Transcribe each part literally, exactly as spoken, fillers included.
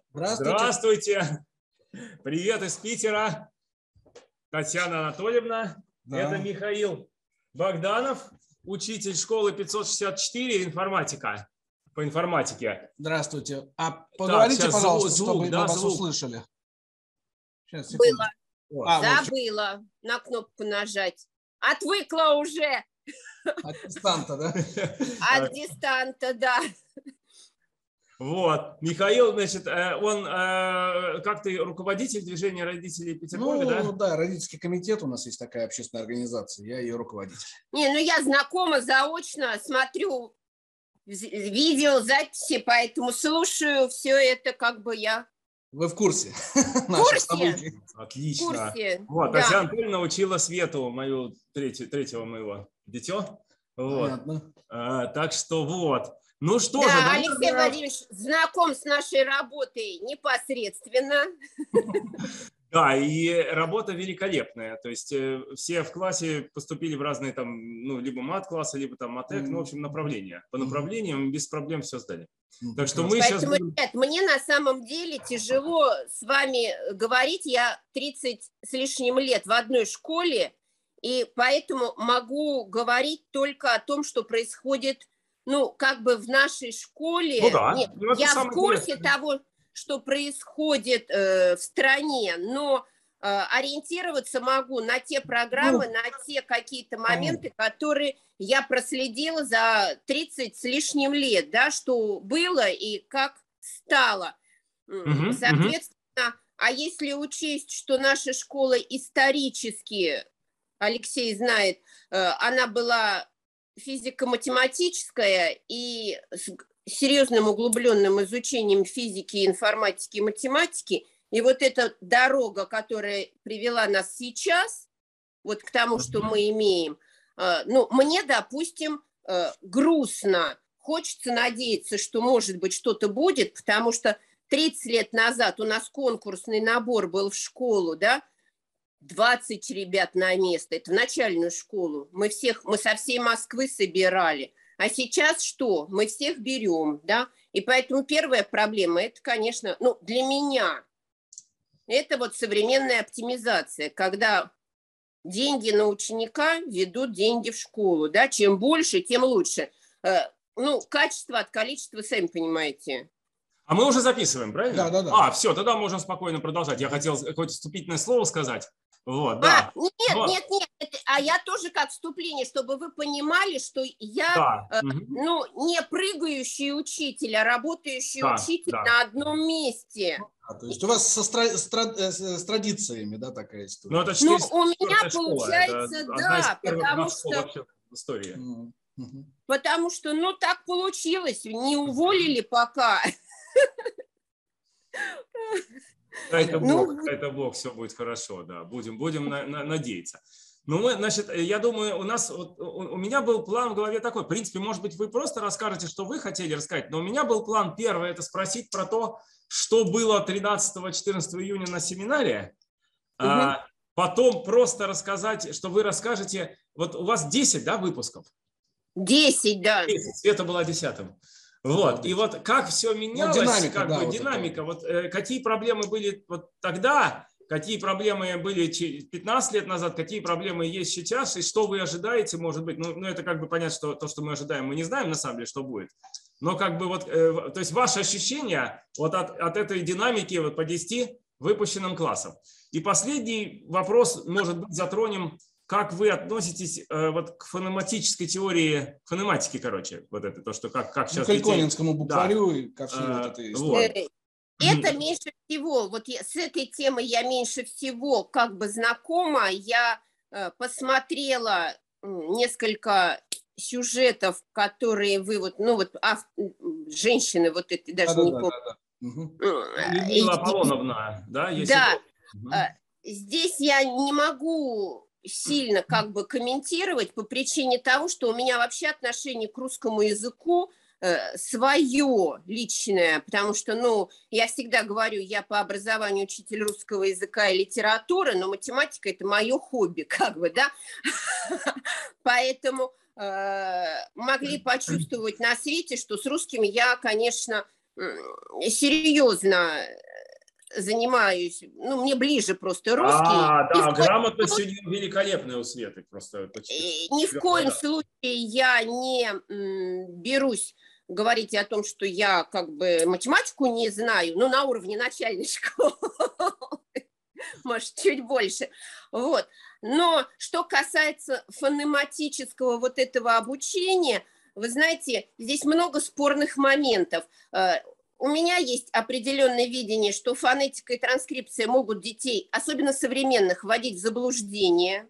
Здравствуйте. Здравствуйте. Привет из Питера. Татьяна Анатольевна. Да. Это Михаил Богданов, учитель школы пятьсот шестьдесят четыре, информатика. По информатике. Здравствуйте. А поговорите, так, пожалуйста, звук, чтобы да, мы вас звук. услышали. Сейчас, Было. Вот. А, вот. Забыла на кнопку нажать. Отвыкла уже. От дистанта, да? От дистанта, да. Вот. Михаил, значит, он как-то руководитель движения родителей Петербурга, Ну, да? ну да, родительский комитет у нас есть такая общественная организация, я ее руководитель. Не, ну я знакома заочно, смотрю видео, записи, поэтому слушаю все это, как бы я... Вы в курсе? В курсе? Отлично. В курсе, вот, да. Татьяна Анатольевна учила Свету, мою третью, третьего моего дитё. Вот. Понятно. А, так что вот. Ну что да, же, наверное... Алексей Владимирович знаком с нашей работой непосредственно. Да, и работа великолепная. То есть э, все в классе поступили в разные там, ну, либо мат-классы, либо там матек, ну, в общем, направления. По направлениям без проблем все сдали. Так что мы сейчас... Поэтому, ребят, мне на самом деле тяжело с вами говорить. Я тридцать с лишним лет в одной школе, и поэтому могу говорить только о том, что происходит, ну, как бы в нашей школе. Ну да, Нет, ну, это я в самое курсе интересное. того, что происходит э, в стране, но э, ориентироваться могу на те программы, Ну, на те какие-то моменты, которые я проследила за тридцать с лишним лет, да, что было и как стало. Мгм, Соответственно, а если учесть, что наша школа исторически, Алексей знает, э, она была физико-математическая и с серьезным углубленным изучением физики, информатики и математики. И вот эта дорога, которая привела нас сейчас, вот к тому, что мы имеем, ну, мне, допустим, грустно. Хочется надеяться, что, может быть, что-то будет, потому что тридцать лет назад у нас конкурсный набор был в школу, да, двадцать ребят на место, это в начальную школу. Мы всех, мы со всей Москвы собирали. А сейчас что? Мы всех берем, да? И поэтому первая проблема, это, конечно, ну, для меня, это вот современная оптимизация, когда деньги на ученика ведут деньги в школу, да? Чем больше, тем лучше. Ну, качество от количества, сами понимаете. А мы уже записываем, правильно? Да, да, да. А, все, тогда можем спокойно продолжать. Я хотел какое-то вступительное слово сказать. Вот, да. А, нет, Но... нет, нет, это, а я тоже как вступление, чтобы вы понимали, что я, да. э, угу. ну, не прыгающий учитель, а работающий да, учитель да. на одном месте. А, то есть у вас со стра... Стра... с традициями, да, такая история? Ну, это Ну, у меня школа. получается, это да, потому что, вообще в истории. Угу. потому что, ну, так получилось, не уволили пока. Это Ну, Бог, это Бог, все будет хорошо, да, будем, будем на, на, надеяться. Ну, мы, значит, я думаю, у нас, вот, у, у меня был план в голове такой, в принципе, может быть, вы просто расскажете, что вы хотели рассказать, но у меня был план первый, это спросить про то, что было тринадцатого-четырнадцатого июня на семинаре, угу. а потом просто рассказать, что вы расскажете, вот у вас десять, да, выпусков? десять, да. десять, Света была десятым. Вот, и вот как все менялось, ну, динамика, как да, бы, вот динамика, вот, э, какие проблемы были вот тогда, какие проблемы были пятнадцать лет назад, какие проблемы есть сейчас, и что вы ожидаете, может быть, ну, ну это как бы понятно, что то, что мы ожидаем, мы не знаем на самом деле, что будет, но как бы вот, э, то есть ваши ощущения вот от, от этой динамики вот по десяти выпущенным классам. И последний вопрос, может быть, затронем. Как вы относитесь э, вот к фонематической теории, к фонематике, короче, вот это, то, что как, как сейчас... К Кальконинскому букварю да. и ко всей а, вот этой вот. Это меньше всего, вот я, с этой темой я меньше всего как бы знакома. Я э, посмотрела несколько сюжетов, которые вы вот, ну вот, ав, женщины вот эти, даже да, не да, помню. Да, да. Угу. Людмила Аполлоновна, да? Есть да, угу. Здесь я не могу сильно как бы комментировать по причине того, что у меня вообще отношение к русскому языку э, свое личное, потому что, ну, я всегда говорю, я по образованию учитель русского языка и литературы, но математика – это мое хобби, как бы, да, поэтому э, могли почувствовать на свете, что с русским я, конечно, серьезно занимаюсь, ну, мне ближе просто русский. А, да, грамотность сегодня великолепная у Светы. Просто ни в коем случае я не берусь говорить о том, что я как бы математику не знаю, но на уровне начальной школы, может, чуть больше. Вот. Но что касается фонематического вот этого обучения, вы знаете, здесь много спорных моментов. У меня есть определенное видение, что фонетика и транскрипция могут детей, особенно современных, вводить в заблуждение,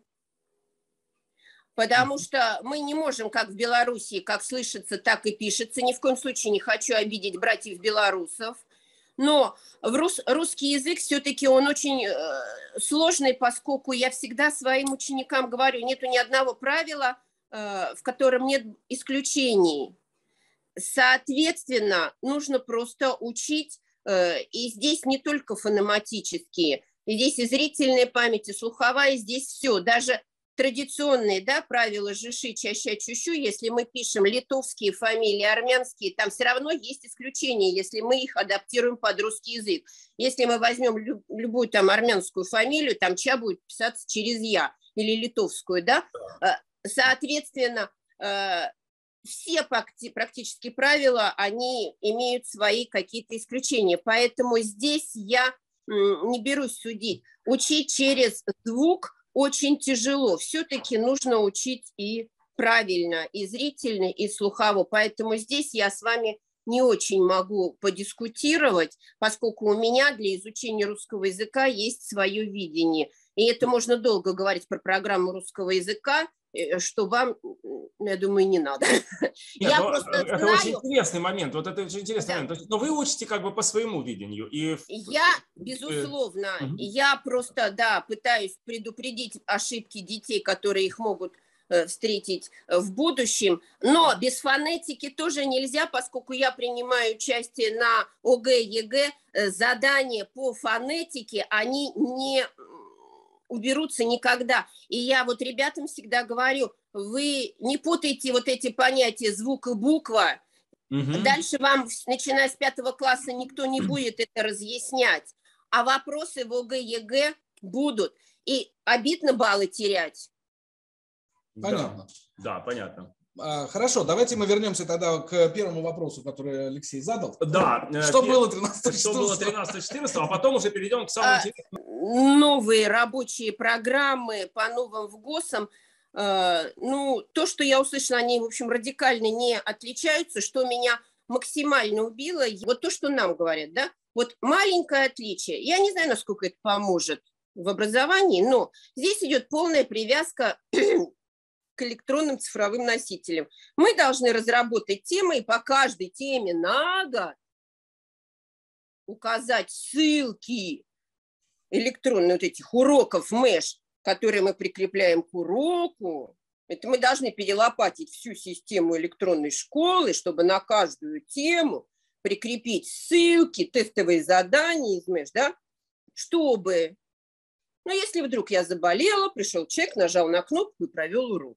потому что мы не можем, как в Белоруссии, как слышится, так и пишется. Ни в коем случае не хочу обидеть братьев-белорусов. Но в рус, русский язык все-таки он очень э, сложный, поскольку я всегда своим ученикам говорю, нету ни одного правила, э, в котором нет исключений. Соответственно, нужно просто учить, э, и здесь не только фонематические, здесь и зрительная память, и слуховая, здесь все, даже традиционные, да, правила жиши, чаща, чущу, если мы пишем литовские фамилии, армянские, там все равно есть исключения, если мы их адаптируем под русский язык. Если мы возьмем люб, любую там армянскую фамилию, там ча будет писаться через я, или литовскую, да, соответственно, все практически правила, они имеют свои какие-то исключения, поэтому здесь я не берусь судить. Учить через звук очень тяжело. Все-таки нужно учить и правильно, и зрительно, и слухово. Поэтому здесь я с вами не очень могу подискутировать, поскольку у меня для изучения русского языка есть свое видение. И это можно долго говорить про программу русского языка, что вам, я думаю, не надо. Нет, я это знаю... очень интересный момент. Вот это очень интересный да. момент. Но вы учите как бы по своему видению. И... Я, безусловно, угу. я просто, да, пытаюсь предупредить ошибки детей, которые их могут э, встретить в будущем. Но без фонетики тоже нельзя, поскольку я принимаю участие на ОГЭ, ЕГЭ. Задания по фонетике, они не... уберутся никогда. И я вот ребятам всегда говорю, вы не путайте вот эти понятия звук и буква. Угу. Дальше вам, начиная с пятого класса, никто не будет это разъяснять. А вопросы в ОГЭ, ЕГЭ будут. И обидно баллы терять. Понятно. Да, да, понятно. Хорошо, давайте мы вернемся тогда к первому вопросу, который Алексей задал. Да. Что было тринадцатого Что было тринадцатого четырнадцатого, а потом уже перейдем к самому интересному. Новые рабочие программы по новым ВГОСам, ну, то, что я услышала, они, в общем, радикально не отличаются, что меня максимально убило, вот то, что нам говорят, да, вот маленькое отличие, я не знаю, насколько это поможет в образовании, но здесь идет полная привязка к электронным цифровым носителям. Мы должны разработать темы и по каждой теме на год указать ссылки электронных вот этих уроков МЭШ, которые мы прикрепляем к уроку. Это мы должны перелопатить всю систему электронной школы, чтобы на каждую тему прикрепить ссылки, тестовые задания из МЭШ, да, чтобы, ну, если вдруг я заболела, пришел человек, нажал на кнопку и провел урок.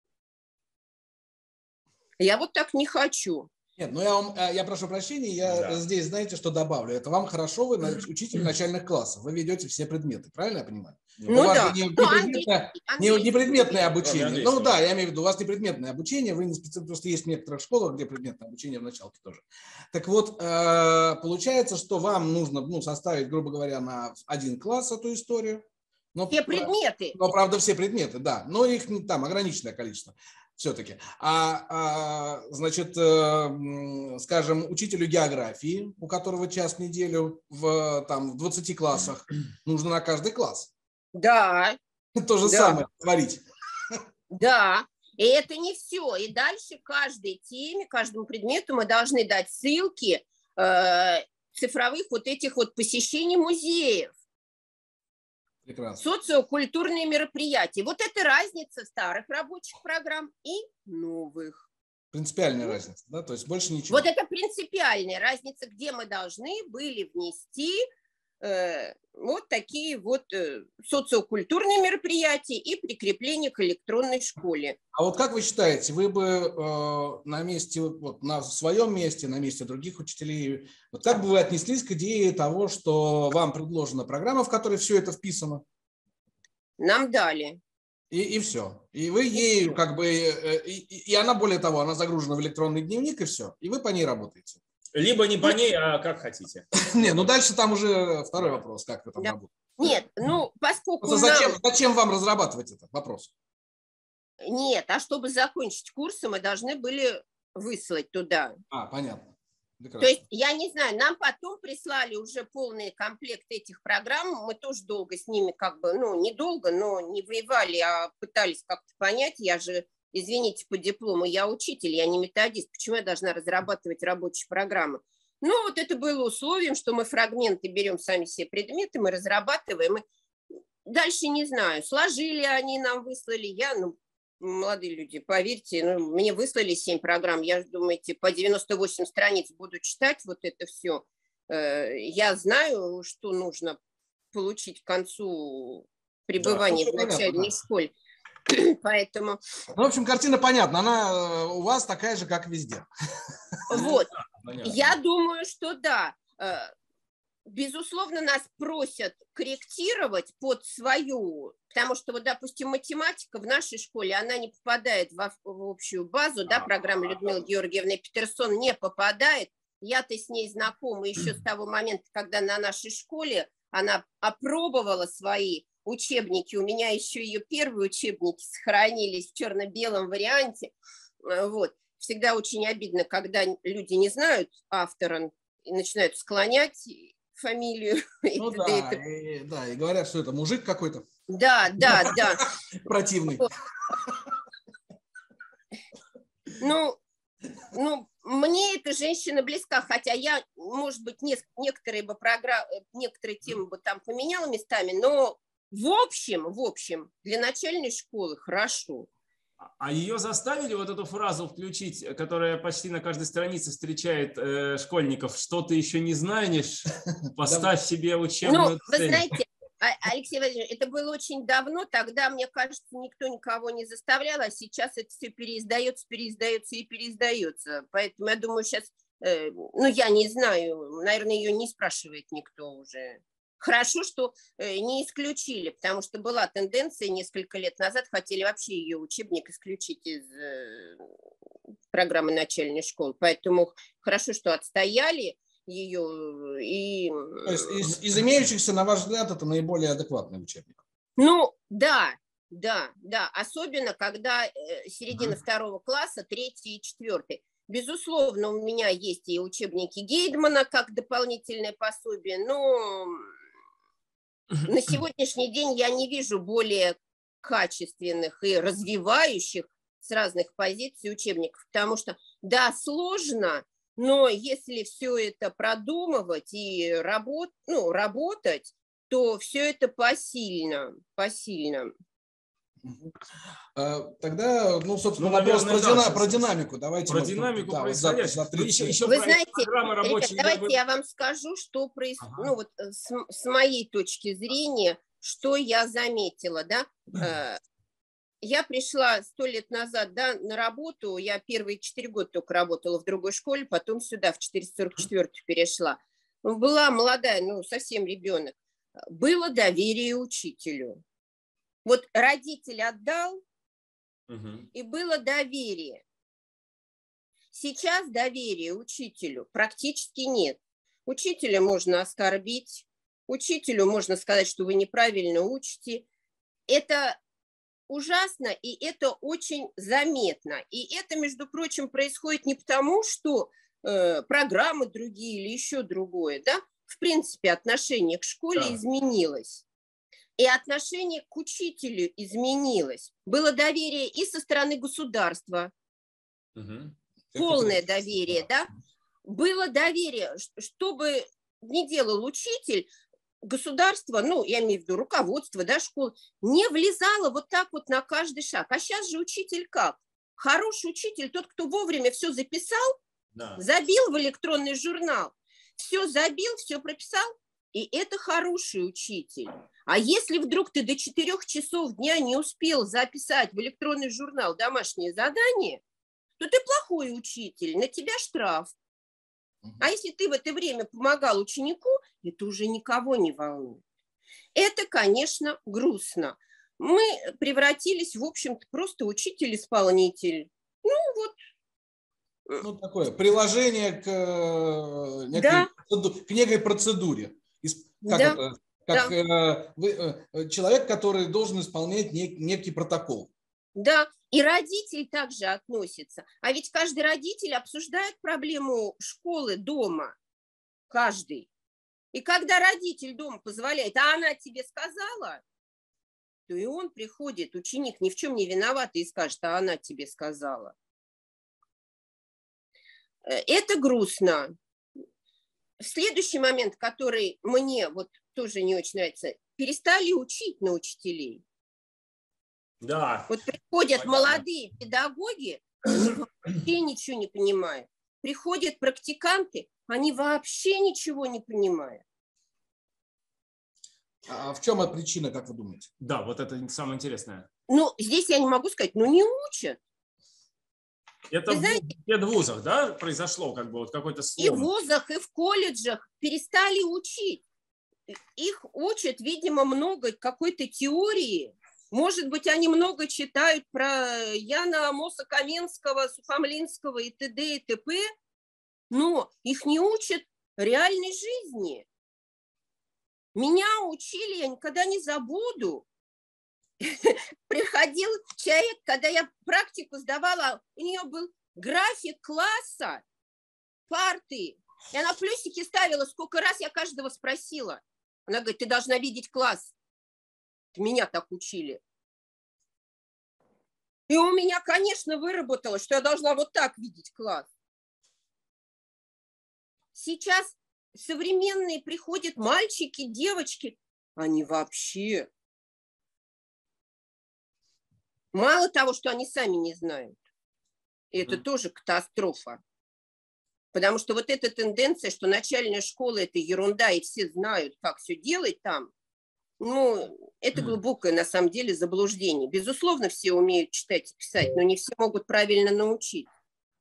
Я вот так не хочу. Нет, ну я вам, я прошу прощения, я да. здесь, знаете, что добавлю. Это вам хорошо, вы учитель начальных классов, вы ведете все предметы, правильно я понимаю? Ну, у вас да. не, не, ну, предметное, не, не предметное обучение. Ну, ну да, я имею в виду, у вас не предметное обучение, вы не специально, просто есть в некоторых школах, где предметное обучение в началке тоже. Так вот, э, получается, что вам нужно ну, составить, грубо говоря, на один класс эту историю. Но, все предметы. Но, правда, все предметы, да, но их там ограниченное количество. Все-таки. А, а значит, э, скажем, учителю географии, у которого час в неделю в, там, в двадцати классах, нужно на каждый класс. Да. То же да. самое творить. Да. И это не все. И дальше каждой теме, каждому предмету мы должны дать ссылки э, цифровых вот этих вот посещений музеев. Прекрасно. Социокультурные мероприятия. Вот это разница старых рабочих программ и новых. Принципиальная ну, разница, да? То есть больше ничего. Вот это принципиальная разница, где мы должны были внести вот такие вот социокультурные мероприятия и прикрепление к электронной школе. А вот как вы считаете, вы бы э, на месте, вот на своем месте, на месте других учителей, вот как бы вы отнеслись к идее того, что вам предложена программа, в которой все это вписано? Нам дали. И, и все. И вы ею как бы, и, и она, более того, она загружена в электронный дневник, и все. И вы по ней работаете. Либо не по ней, а как хотите. Не, ну дальше там уже второй вопрос, как вы там да. работаете. Нет, ну поскольку зачем, нам... зачем вам разрабатывать это? Вопрос. Нет, а чтобы закончить курсы, мы должны были выслать туда. А, понятно. Прекрасно. То есть, я не знаю, нам потом прислали уже полный комплект этих программ, мы тоже долго с ними как бы, ну, недолго, но не воевали, а пытались как-то понять, я же, извините, по диплому, я учитель, я не методист, почему я должна разрабатывать рабочие программы? Ну, вот это было условием, что мы фрагменты берем сами себе предметы, мы разрабатываем, и дальше не знаю, сложили они нам, выслали, я, ну, молодые люди, поверьте, ну, мне выслали семь программ, я, думаете, по девяносто восемь страниц буду читать вот это все. Я знаю, что нужно получить к концу пребывания да, в начальной понятно, школе. Поэтому... Ну, в общем, картина понятна, она у вас такая же, как везде. Вот, я думаю, что да. Безусловно, нас просят корректировать под свою, потому что, вот, допустим, математика в нашей школе, она не попадает в, в общую базу, да, программа Людмилы Георгиевны Петерсон не попадает. Я-то с ней знакома еще с того момента, когда на нашей школе она опробовала свои учебники. У меня еще ее первые учебники сохранились в черно-белом варианте. Вот. Всегда очень обидно, когда люди не знают автора и начинают склонять фамилию. Ну да, это... И, да, и говорят, что это мужик какой-то. Да, да, да. Противный. Ну, ну, мне эта женщина близка, хотя я, может быть, не, некоторые бы программы, некоторые темы бы там поменяла местами, но в общем, в общем, для начальной школы хорошо. А ее заставили вот эту фразу включить, которая почти на каждой странице встречает э, школьников, что ты еще не знаешь, поставь себе учебную ну, цель. Вы знаете, Алексей Владимирович, это было очень давно, тогда, мне кажется, никто никого не заставлял, а сейчас это все переиздается, переиздается и переиздается. Поэтому я думаю, сейчас, э, ну, я не знаю, наверное, ее не спрашивает никто уже. Хорошо, что не исключили, потому что была тенденция несколько лет назад, хотели вообще ее учебник исключить из программы начальной школы. Поэтому хорошо, что отстояли ее. И... То есть из, из имеющихся, на ваш взгляд, это наиболее адекватный учебник? Ну, да, да, да. Особенно, когда середина uh-huh. второго класса, третий и четвертый. Безусловно, у меня есть и учебники Гейдмана как дополнительное пособие, но на сегодняшний день я не вижу более качественных и развивающих с разных позиций учебников, потому что, да, сложно, но если все это продумывать и работ, ну, работать, то все это посильно, посильно. Тогда, ну, собственно, ну, вопрос наверное, про, да, дина, про динамику. Давайте про мы, динамику да, происходящего. За, за еще, еще Вы знаете, ребят, давайте бы... я вам скажу, что происходит, ага. ну, вот, с, с моей точки зрения, что я заметила, да. Э, я пришла сто лет назад, да, на работу, я первые четыре года только работала в другой школе, потом сюда, в четыреста сорок четвёртую перешла. Была молодая, ну, совсем ребенок. Было доверие учителю. Вот родитель отдал, угу. и было доверие. Сейчас доверия учителю практически нет. Учителя можно оскорбить, учителю можно сказать, что вы неправильно учите. Это ужасно, и это очень заметно. И это, между прочим, происходит не потому, что э, программы другие или еще другое, да? В принципе, отношение к школе да. изменилось. И отношение к учителю изменилось. Было доверие и со стороны государства. Угу. Полное доверие, да? Было доверие, что бы ни делал учитель, государство, ну, я имею в виду руководство, да, школ, не влезало вот так вот на каждый шаг. А сейчас же учитель как? Хороший учитель, тот, кто вовремя все записал, да. забил в электронный журнал, все забил, все прописал, И это хороший учитель. А если вдруг ты до четырех часов дня не успел записать в электронный журнал домашнее задание, то ты плохой учитель, на тебя штраф. А если ты в это время помогал ученику, это уже никого не волнует. Это, конечно, грустно. Мы превратились, в общем-то, просто учитель-исполнитель. Ну, вот. Ну, такое приложение к некой, да. к некой процедуре. Как да. это? Как да. э, человек, который должен исполнять нек, некий протокол. Да, и родитель также относится. А ведь каждый родитель обсуждает проблему школы дома. Каждый. И когда родитель дома позволяет, а она тебе сказала, то и он приходит, ученик ни в чем не виноватый, и скажет, а она тебе сказала. Это грустно. Следующий момент, который мне вот тоже не очень нравится, перестали учить на учителей. Да. Вот приходят Понятно. молодые педагоги, они вообще ничего не понимают. Приходят практиканты, они вообще ничего не понимают. А в чем причина, как вы думаете? Да, вот это самое интересное. Ну, здесь я не могу сказать, ну не учат. Это в педвузах, да, произошло как бы вот какой-то слом? И в вузах, и в колледжах перестали учить. Их учат, видимо, много какой-то теории. Может быть, они много читают про Яна Амоса Каменского, Сухомлинского и т.д. и т.п., но их не учат реальной жизни. Меня учили, я никогда не забуду. Приходил человек, когда я практику сдавала, у нее был график класса, парты. И она плюсики ставила, сколько раз я каждого спросила. Она говорит, ты должна видеть класс. Меня так учили. И у меня, конечно, выработалось, что я должна вот так видеть класс. Сейчас современные приходят мальчики, девочки, они вообще... Мало того, что они сами не знают. И это mm-hmm. тоже катастрофа. Потому что вот эта тенденция, что начальная школа – это ерунда, и все знают, как все делать там, ну, это глубокое, на самом деле, заблуждение. Безусловно, все умеют читать и писать, но не все могут правильно научить.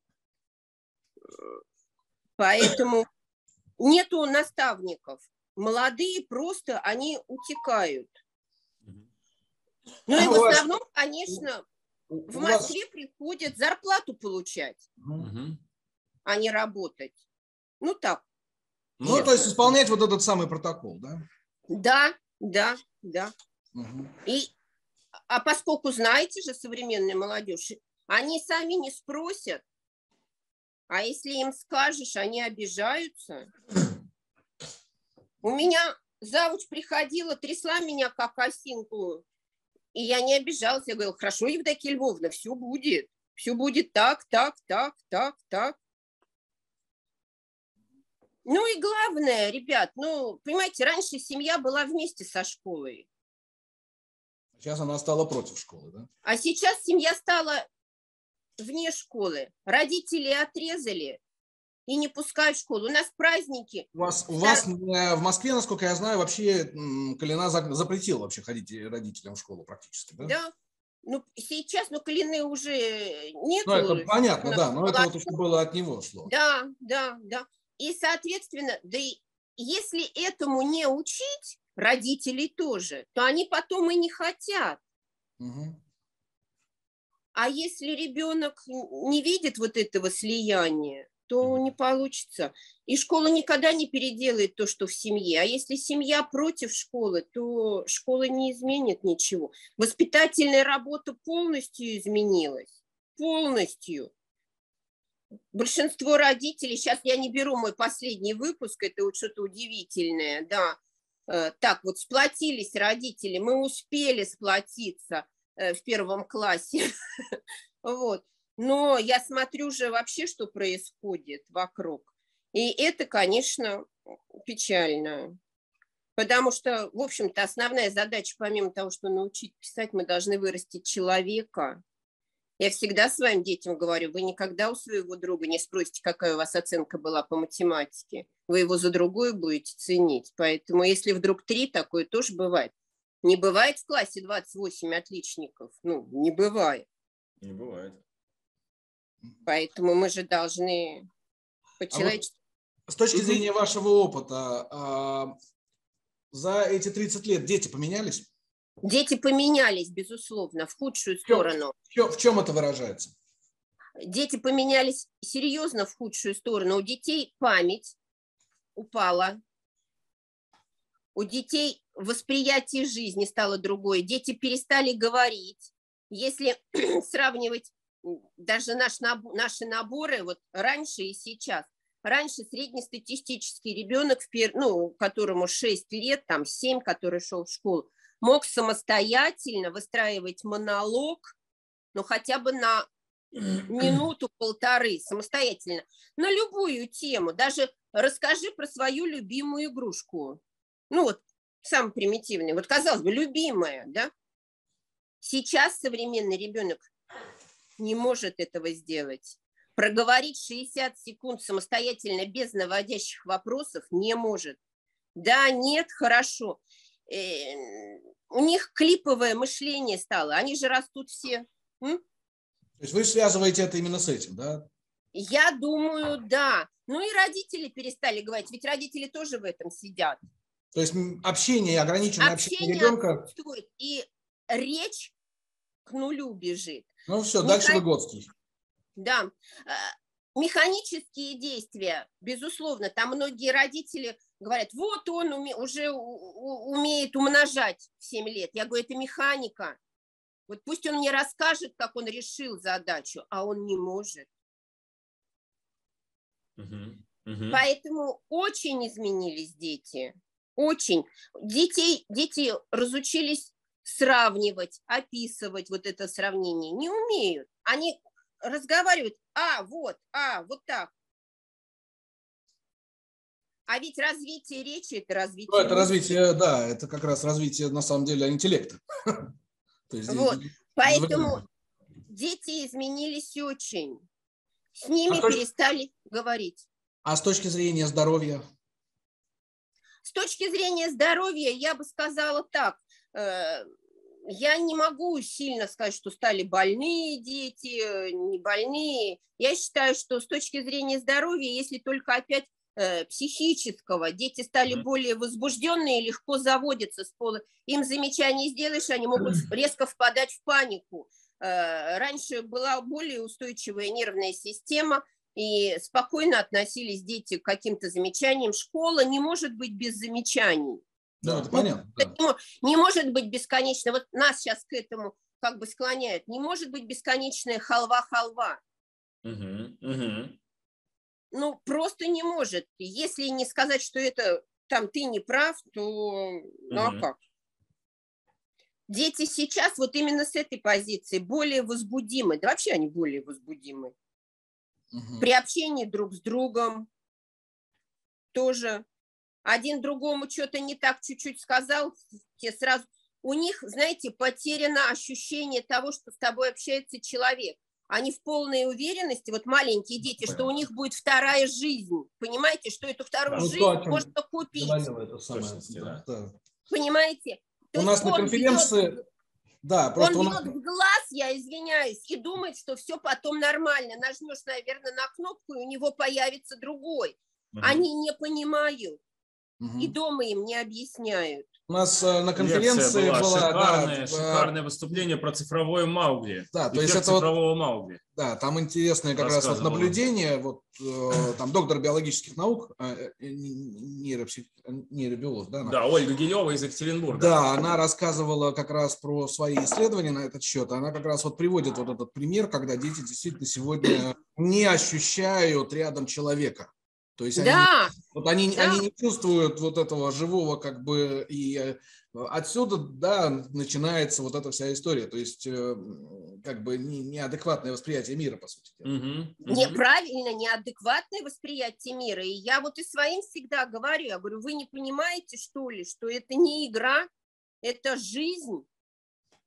Поэтому нету наставников. Молодые просто, они утекают. Ну и в основном, конечно, в Москве приходят зарплату получать, а не работать. Ну так. Ну, то есть исполнять вот этот самый протокол, да? Да, да, да. Угу. И, а поскольку, знаете же, современная молодежь, они сами не спросят, а если им скажешь, они обижаются. У меня завуч приходила, трясла меня как осинку, и я не обижалась. Я говорила, хорошо, Евдокия Львовна, все будет. Все будет так, так, так, так, так. Ну и главное, ребят, ну, понимаете, раньше семья была вместе со школой. Сейчас она стала против школы, да? А сейчас семья стала вне школы. Родители отрезали и не пускают в школу. У нас праздники. У вас, у вас в Москве, насколько я знаю, вообще Калина запретила вообще ходить родителям в школу практически, да? Да. Ну, сейчас, ну, Калины уже нет. Ну, это понятно, да, но это вот уже было от него шло. Да, да, да. И, соответственно, да и если этому не учить, родителей тоже, то они потом и не хотят. Угу. А если ребенок не видит вот этого слияния, то не получится. И школа никогда не переделает то, что в семье. А если семья против школы, то школа не изменит ничего. Воспитательная работа полностью изменилась. Полностью. Большинство родителей, сейчас я не беру мой последний выпуск, это вот что-то удивительное, да. Так вот, сплотились родители, мы успели сплотиться в первом классе. Вот. Но я смотрю же вообще, что происходит вокруг. И это, конечно, печально. Потому что, в общем-то, основная задача, помимо того, что научить писать, мы должны вырастить человека. Я всегда своим детям говорю, вы никогда у своего друга не спросите, какая у вас оценка была по математике. Вы его за другую будете ценить. Поэтому если вдруг три, такое тоже бывает. Не бывает в классе двадцать восемь отличников. Ну, не бывает. Не бывает. Поэтому мы же должны по-человечески. А вот с точки зрения вашего опыта, за эти тридцать лет дети поменялись? Дети поменялись, безусловно, в худшую сторону. В чем, в чем это выражается? Дети поменялись серьезно в худшую сторону. У детей память упала. У детей восприятие жизни стало другое. Дети перестали говорить. Если сравнивать даже наш набор, наши наборы вот раньше и сейчас. Раньше среднестатистический ребенок, ну, которому шесть лет, там семь, который шел в школу, мог самостоятельно выстраивать монолог, ну, хотя бы на минуту-полторы самостоятельно, на любую тему. Даже расскажи про свою любимую игрушку. Ну, вот, самый примитивный. Вот, казалось бы, любимая, да? Сейчас современный ребенок не может этого сделать. Проговорить шестьдесят секунд самостоятельно без наводящих вопросов не может. Да, нет, хорошо. У них клиповое мышление стало. Они же растут все. М? То есть вы связываете это именно с этим, да? Я думаю, да. Ну и родители перестали говорить, ведь родители тоже в этом сидят. То есть общение, ограниченное общение, общение ребенка. Отсутствует, и речь к нулю бежит. Ну все, Меха... дальше Выгодский. Да. Механические действия, безусловно, там многие родители говорят, вот он уме... уже умеет умножать в семь лет. Я говорю, это механика. Вот пусть он мне расскажет, как он решил задачу, а он не может. Uh-huh. Uh-huh. Поэтому очень изменились дети. Очень. Детей, дети разучились сравнивать, описывать вот это сравнение. Не умеют. Они разговаривают, а, вот, а, вот так. А ведь развитие речи – это развитие… Ну, это развитие, да, это как раз развитие, на самом деле, интеллекта. То есть, вот, поэтому дети изменились очень. С ними а перестали точки... говорить. А с точки зрения здоровья? С точки зрения здоровья я бы сказала так. Я не могу сильно сказать, что стали больные дети, не больные. Я считаю, что с точки зрения здоровья, если только опять э, психического, дети стали mm-hmm. более возбужденные, легко заводятся с пола. Им замечаний сделаешь, они могут резко впадать в панику. Э, раньше была более устойчивая нервная система, и спокойно относились дети к каким-то замечаниям. Школа не может быть без замечаний. Да, это понятно. Да. Не может быть бесконечно, вот нас сейчас к этому как бы склоняют, не может быть бесконечная халва-халва. Угу, угу. Ну, просто не может. Если не сказать, что это там ты не прав, то ну а как? Дети сейчас вот именно с этой позиции более возбудимы. Да вообще они более возбудимы. Угу. При общении друг с другом тоже. Один другому что-то не так чуть-чуть сказал, те сразу... У них, знаете, потеряно ощущение того, что с тобой общается человек. Они в полной уверенности, вот маленькие дети, Понятно. Что у них будет вторая жизнь. Понимаете, что эту вторую ну, жизнь то, можно купить. Это самое, да, да. Понимаете? То у нас на конференции... Бьет, да, просто он у нас... бьет в глаз, я извиняюсь, и думает, что все потом нормально. Нажмешь, наверное, на кнопку, и у него появится другой. Угу. Они не понимают. Угу. И дома им не объясняют. У нас на конференции была, была шикарное, да, шикарное выступление про цифровое Маугли. Да, то есть это цифрового вот, Маугли. Да, там интересное как раз вот наблюдение. Вот там доктор биологических наук, нейропсих, нейробиолог, да? Она, да, Ольга Гилева из Екатеринбурга. Да, она рассказывала как раз про свои исследования на этот счет. Она как раз вот приводит вот этот пример, когда дети действительно сегодня не ощущают рядом человека. То есть да, они, вот они, да. они не чувствуют вот этого живого, как бы, и отсюда, да, начинается вот эта вся история. То есть, как бы, не, неадекватное восприятие мира, по сути. Uh-huh. Uh-huh. Неправильно, неадекватное восприятие мира. И я вот и своим всегда говорю, я говорю, вы не понимаете, что ли, что это не игра, это жизнь.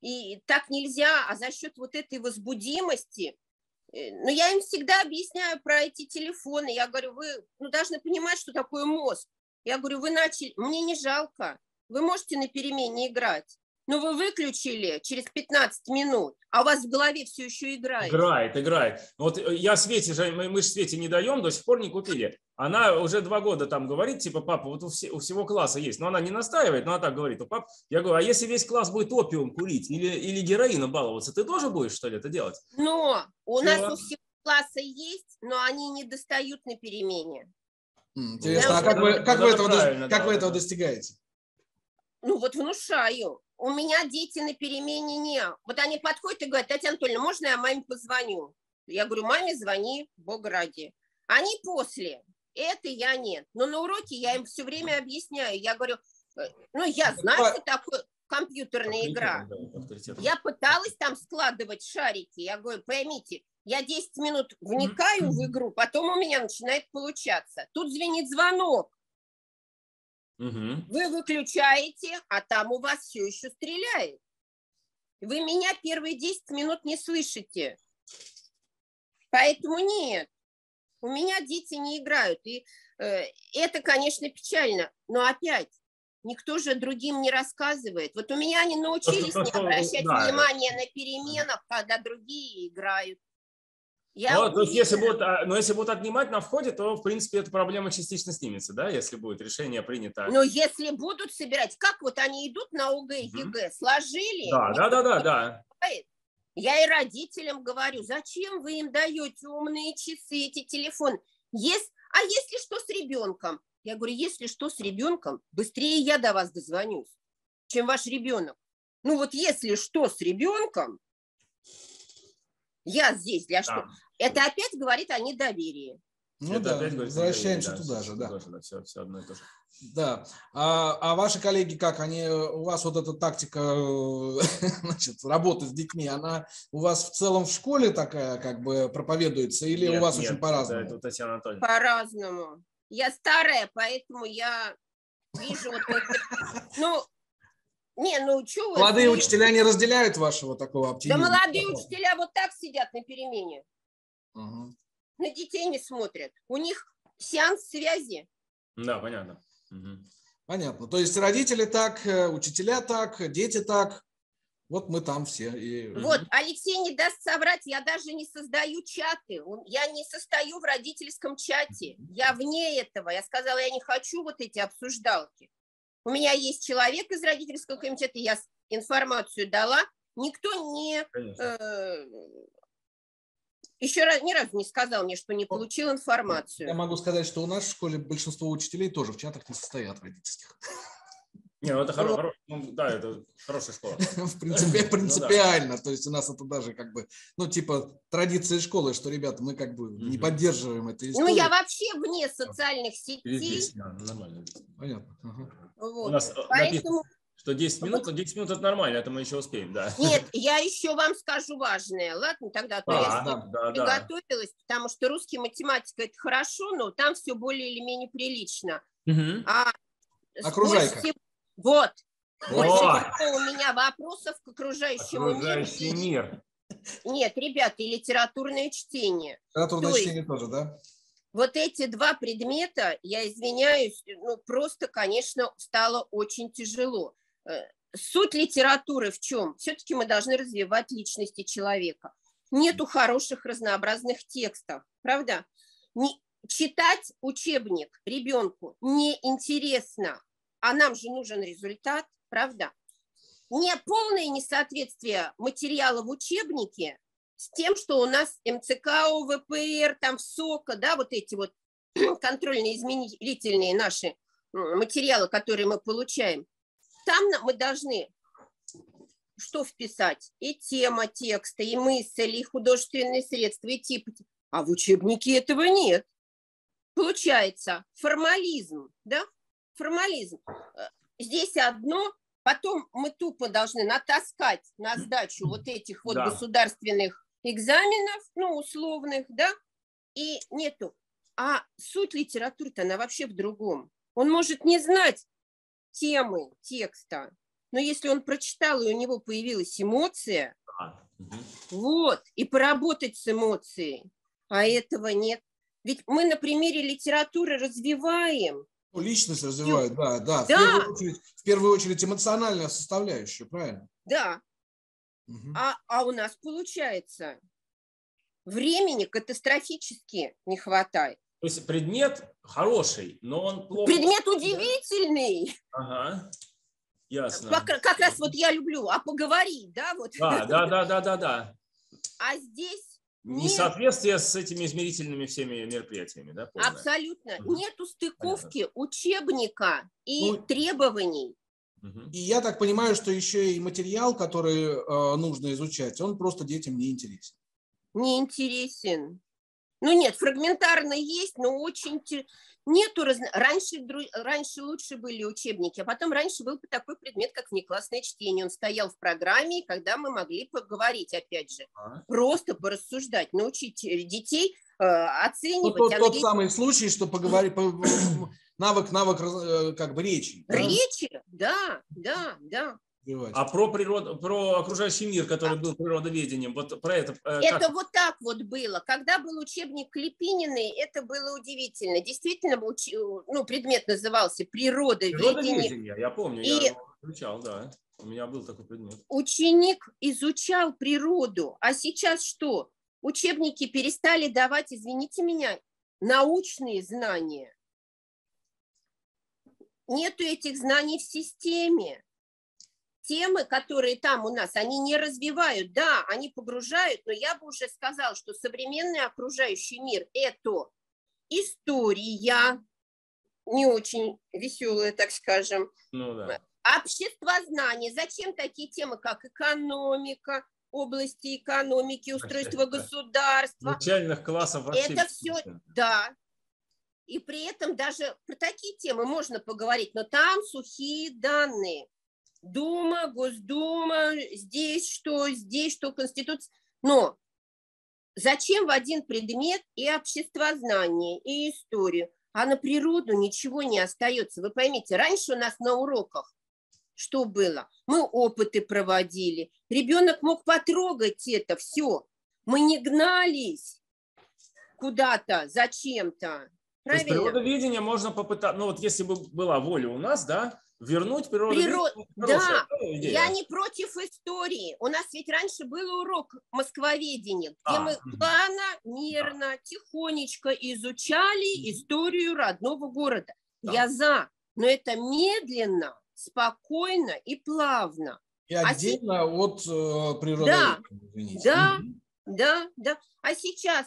и так нельзя, а за счет вот этой возбудимости, ну, я им всегда объясняю про эти телефоны, я говорю, вы ну, должны понимать, что такое мозг. Я говорю, вы начали, мне не жалко, вы можете на перемене играть, но вы выключили через пятнадцать минут, а у вас в голове все еще играет. Играет, играет. Вот я Свете же, мы же Свете не даем, до сих пор не купили. Она уже два года там говорит, типа, папа, вот у, все, у всего класса есть. Но она не настаивает, но она так говорит. Пап, я говорю, а если весь класс будет опиум курить или, или героином баловаться, ты тоже будешь, что ли, это делать? Но у Все. нас у всего класса есть, но они не достают на перемене. Интересно, а как вы, как вы этого, как да, вы этого да. достигаете? Ну вот внушаю. У меня дети на перемене не. Вот они подходят и говорят, Татьяна Анатольевна, можно я маме позвоню? Я говорю, маме звони, Бога ради. Они после. Это я нет. Но на уроке я им все время объясняю. Я говорю, ну я знаю, что такое компьютерная игра. Я пыталась там складывать шарики. Я говорю, поймите, я десять минут вникаю в игру, потом у меня начинает получаться. Тут звенит звонок. Угу. Вы выключаете, а там у вас все еще стреляет. Вы меня первые десять минут не слышите. Поэтому нет. У меня дети не играют. И э, это, конечно, печально. Но опять, никто же другим не рассказывает. Вот у меня они научились не обращать да, внимания на переменах, когда другие играют. Я ну, то есть, если будут, но если будут отнимать на входе, то, в принципе, эта проблема частично снимется, да, если будет решение принято. Но если будут собирать, как вот они идут на ОГЭ, ЕГЭ, mm-hmm. сложили? Да, да, да, да, да. Я и родителям говорю, зачем вы им даете умные часы, эти телефоны? Есть, а если что с ребенком? Я говорю, если что с ребенком, быстрее я до вас дозвонюсь, чем ваш ребенок. Ну вот если что с ребенком, я здесь для что? Да. Это опять говорит о недоверии. Ну это да, возвращаемся туда да, же, да. да. Все, все одно и то же. Да. А, а ваши коллеги как? Они, у вас вот эта тактика значит, работы с детьми, она у вас в целом в школе такая как бы проповедуется или нет, у вас нет, очень по-разному? Это, это Татьяна Анатольевна. По-разному. Я старая, поэтому я вижу вот это. Ну, не, ну что вы... Молодые вы... учителя не разделяют вашего такого оптимизма? Да молодые учителя вот так сидят на перемене. Угу. На детей не смотрят. У них сеанс связи. Да, понятно. Угу. Понятно. То есть родители так, учителя так, дети так. Вот мы там все. И... Вот, Алексей не даст соврать, я даже не создаю чаты. Я не состою в родительском чате. Я вне этого. Я сказала, я не хочу вот эти обсуждалки. У меня есть человек из родительского комитета, я информацию дала. Никто не... Э, еще раз, ни разу не сказал мне, что не получил информацию. Я могу сказать, что у нас в школе большинство учителей тоже в чатах не состоят родительских. Не, ну это хоро... хоро... ну, да, это хорошая школа. В принципе, принципиально. То есть у нас это даже как бы, ну типа традиция школы, что, ребята, мы как бы не поддерживаем эту историю. Ну я вообще вне социальных сетей. Нормально. Понятно. У нас написано, что десять минут, но десять минут это нормально, это мы еще успеем, да. Нет, я еще вам скажу важное. Ладно, тогда то я приготовилась, потому что русский математика это хорошо, но там все более или менее прилично. А окружайка. Вот. Больше всего у меня вопросов к окружающему Окружающий миру. мир. Нет, ребята, и литературное чтение. Литературное то чтение тоже, да? Вот эти два предмета, я извиняюсь, ну просто, конечно, стало очень тяжело. Суть литературы в чем? Все-таки мы должны развивать личности человека. Нету хороших разнообразных текстов, правда? Не, читать учебник ребенку неинтересно. А нам же нужен результат, правда? Не полное несоответствие материала в учебнике с тем, что у нас эм цэ ка, о вэ пэ эр, там СОКа, да, вот эти вот контрольно-измерительные наши материалы, которые мы получаем. Там мы должны что вписать? И тема текста, и мысль, и художественные средства, и тип. А в учебнике этого нет. Получается формализм, да? Формализм. Здесь одно, потом мы тупо должны натаскать на сдачу вот этих вот да. государственных экзаменов, ну, условных, да, и нету. А суть литературы-то, она вообще в другом. Он может не знать темы текста, Но если он прочитал, и у него появилась эмоция, а, угу. вот, и поработать с эмоцией, а этого нет. Ведь мы на примере литературы развиваем. Ну, личность развивают, да, да. Да. В первую очередь, в первую очередь эмоциональная составляющая, правильно? Да. Угу. А, а у нас получается, времени катастрофически не хватает. То есть предмет хороший, но он плохо... Предмет удивительный. Ага, ясно. Как, как раз вот я люблю, а поговорить, да? Вот. Да, да, да, да, да, да. А здесь... Несоответствие с этими измерительными всеми мероприятиями, да? Полное. Абсолютно. Угу. Нету стыковки Понятно. Учебника и ну, требований. И я так понимаю, что еще и материал, который э, нужно изучать, он просто детям не интересен. Не интересен. Ну нет, фрагментарно есть, но очень... Нету раз... раньше, раньше лучше были учебники, а потом раньше был такой предмет, как внеклассное чтение. Он стоял в программе, когда мы могли поговорить, опять же. А? Просто порассуждать, научить детей э, оценивать. Ну, тот, тот самый случай, что поговорить... Навык, навык как бы речи. Речи, да, да, да. А про природу, про окружающий мир, который был природоведением, вот про это. Это как? Вот так вот было. Когда был учебник Клепининой, это было удивительно. Действительно, уч... ну, предмет назывался природоведение. Природоведение, я помню, и... я его изучал, да. У меня был такой предмет. Ученик изучал природу, а сейчас что? Учебники перестали давать, извините меня, научные знания. Нету этих знаний в системе. Темы, которые там у нас, они не развивают, да, они погружают, но я бы уже сказала, что современный окружающий мир – это история, не очень веселая, так скажем, ну, да. обществознание. Зачем такие темы, как экономика, области экономики, устройство государства? Начальных классов вообще. Это все, да. И при этом даже про такие темы можно поговорить, но там сухие данные. Дума, Госдума, здесь что, здесь что, Конституция. Но зачем в один предмет и обществознание, и историю, а на природу ничего не остается? Вы поймите, раньше у нас на уроках что было? Мы опыты проводили, ребенок мог потрогать это все. Мы не гнались куда-то, зачем-то. То есть природоведение можно попытаться, ну вот если бы была воля у нас, да, вернуть природоведение. Природ... Да, я не против истории. У нас ведь раньше был урок москвоведения, где а, мы планомерно, тихонечко изучали историю родного города. Да. Я за, но это медленно, спокойно и плавно. И отдельно а си... от э, природоведения. Да, да, да, да. А сейчас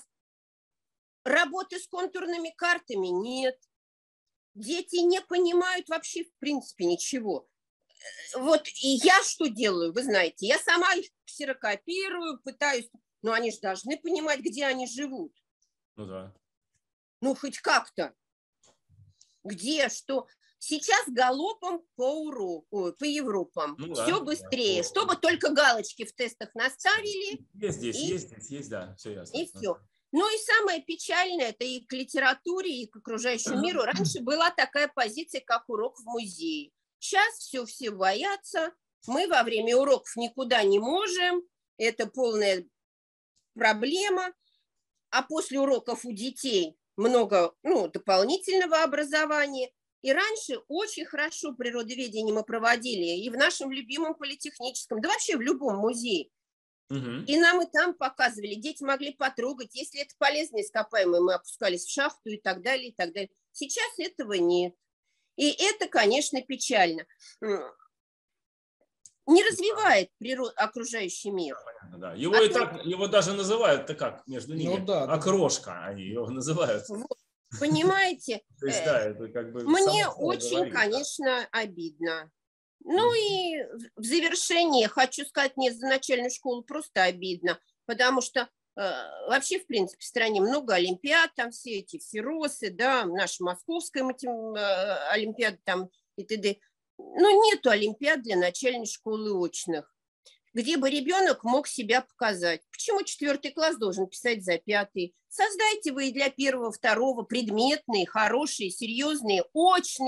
работы с контурными картами нет. Дети не понимают вообще в принципе ничего. Вот и я что делаю, вы знаете, я сама их ксерокопирую, пытаюсь, но они же должны понимать, где они живут. Ну да. Ну хоть как-то. Где, что. Сейчас галопом по уроку, по Европам. Ну, все да, быстрее, да. Чтобы только галочки в тестах наставили. Есть здесь, и, есть здесь, есть, да, все ясно. И все. Ну и самое печальное, это и к литературе, и к окружающему миру. Раньше была такая позиция, как урок в музее. Сейчас все все боятся. Мы во время уроков никуда не можем. Это полная проблема. А после уроков у детей много ну, дополнительного образования. И раньше очень хорошо природоведение мы проводили. И в нашем любимом политехническом, да вообще в любом музее. Угу. И нам и там показывали, дети могли потрогать, если это полезные ископаемые, мы опускались в шахту и так далее, и так далее. Сейчас этого нет. И это, конечно, печально. Не развивает природ, окружающий мир. Да, его, а и то... так, его даже называют-то как между ними? Ну, да, окрошка, да. Они его называют. Вот. Понимаете? То есть, да, это как бы мне очень, конечно, обидно. Ну и в завершение хочу сказать, мне за начальную школу просто обидно, потому что э, вообще, в принципе, в стране много олимпиад, там все эти ФИРОСы, да, наша московская матем... олимпиада там и т.д. Но нету олимпиад для начальной школы очных, где бы ребенок мог себя показать. Почему четвертый класс должен писать за пятый? Создайте вы и для первого, второго предметные, хорошие, серьезные, очные,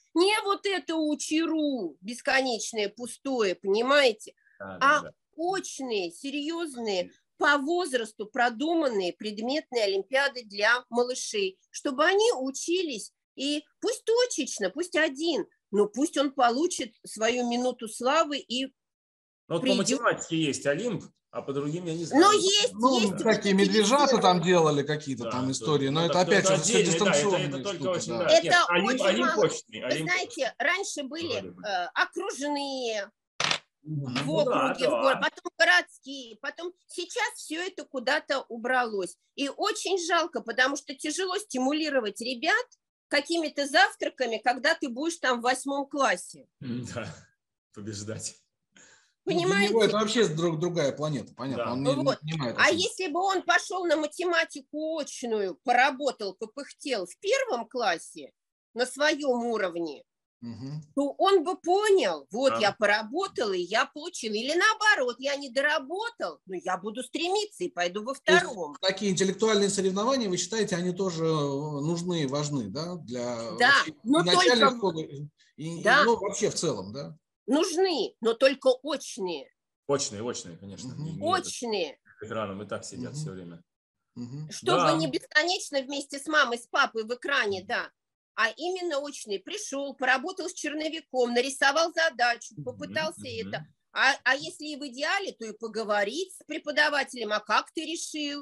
Не вот это учеру бесконечное, пустое, понимаете? Да, а да, да. очные, серьезные, по возрасту продуманные предметные олимпиады для малышей, чтобы они учились, и пусть точечно, пусть один, но пусть он получит свою минуту славы и вот придет. По математике есть Олимп, а по другим я не знаю. Но есть, ну, есть. Какие вот медвежата там делали какие-то да, там истории, но ну, это опять же все дистанционные. Да, это, это только штуки, очень, да. да. Это Нет, Олимп, очень Олимп мало. Почтный, Вы Олимп знаете, почтный. раньше были э, окружные ну, в округе, да, в город, да. потом городские, потом сейчас все это куда-то убралось. И очень жалко, потому что тяжело стимулировать ребят какими-то завтраками, когда ты будешь там в восьмом классе. Да, побеждать. Понимаете? Для него это вообще друг, другая планета, понятно. Да. Он не, вот. не понимает. А если бы он пошел на математику очную, поработал, попыхтел в первом классе на своем уровне, угу. то он бы понял, вот а. я поработал, и я получил. Или наоборот, я не доработал, но я буду стремиться и пойду во втором. Такие интеллектуальные соревнования, вы считаете, они тоже нужны, важны, да? Для да, но начальной только... школы и, да. и ну, вообще в целом, да? Нужны, но только очные. Очные, очные, конечно. Угу. Очные. Экраном и так сидят угу. все время. Угу. Чтобы да. не бесконечно вместе с мамой, с папой в экране, да. А именно очный. Пришел, поработал с черновиком, нарисовал задачу, попытался угу. это. А, а если и в идеале, то и поговорить с преподавателем, а как ты решил?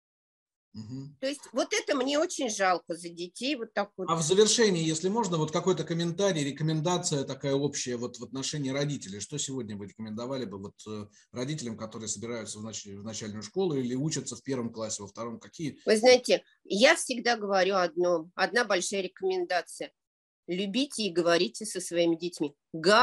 Угу. То есть вот это мне очень жалко за детей. Вот так вот. А в завершении, если можно, вот какой-то комментарий, рекомендация такая общая вот в отношении родителей. Что сегодня вы рекомендовали бы вот родителям, которые собираются в, нач... в начальную школу или учатся в первом классе, во втором? Какие? Вы знаете, я всегда говорю одно, одна большая рекомендация. Любите и говорите со своими детьми.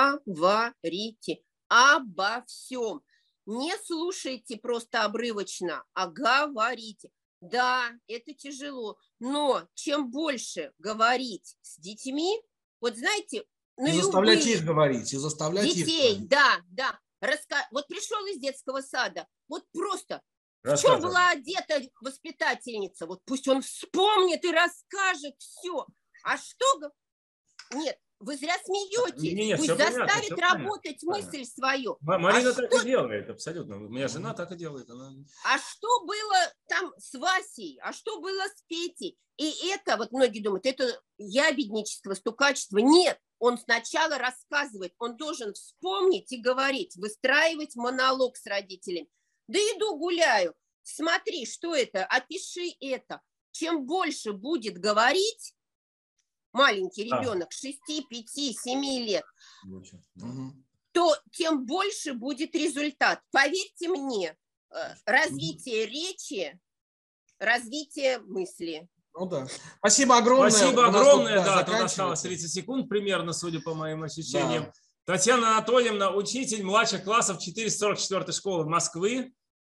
Говорите обо всем. Не слушайте просто обрывочно, а говорите. Да, это тяжело, но чем больше говорить с детьми, вот знаете, на и заставлять их говорить, и заставлять детей, их да, да, Раска... вот пришел из детского сада, вот просто, в чем была одета воспитательница, вот пусть он вспомнит и расскажет все, а что, нет, вы зря смеетесь, не, не, пусть заставит понятно, работать понятно. мысль свою. Марина а так что... и делает, абсолютно. У меня жена так и делает. Она... А что было там с Васей, а что было с Петей? И это, вот многие думают, это ябедничество, стукачество. Нет, он сначала рассказывает, он должен вспомнить и говорить, выстраивать монолог с родителями. Да иду гуляю, смотри, что это, опиши это. Чем больше будет говорить, маленький ребенок, шести, пяти, семи лет, угу. то тем больше будет результат. Поверьте мне, развитие угу. речи, развитие мысли. Ну да. Спасибо огромное. Спасибо огромное. Тут, да, да тут осталось тридцать секунд примерно, судя по моим ощущениям. Да. Татьяна Анатольевна, учитель младших классов четыреста сорок четвёртой школы Москвы.